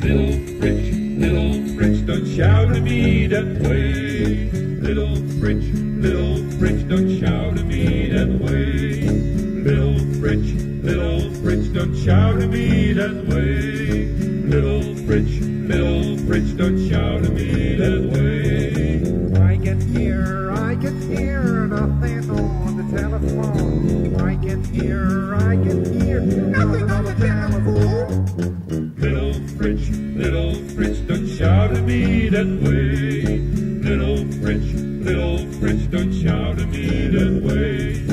Little Fritz, don't shout at me that way. Little Fritz, don't shout at me that way. Little Fritz, don't shout at me that way. Little Fritz, don't shout at me that way. I can hear nothing on the telephone. I can hear nothing on the telephone. Little Fritz, don't shout at me that way. Little Fritz, don't shout at me that way.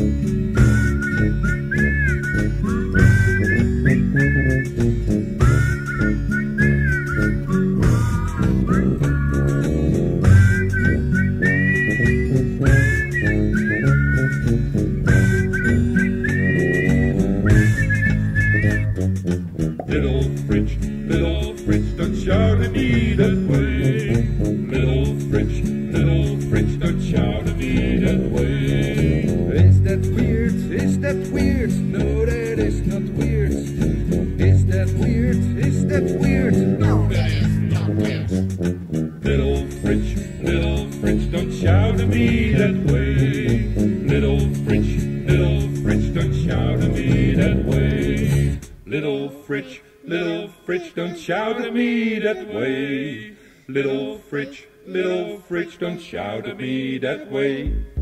Little Fritz, don't shout at me that way. Little Fritz, don't shout at me that way. Is that weird? Is that weird? No, that is not weird. Is that weird? Is that weird? No, that is not weird. Little Fritz, don't shout at me that way. Little Fritz, don't shout at me that way. Little Fritz, don't shout at me that way. Little Fritz, don't shout at me that way.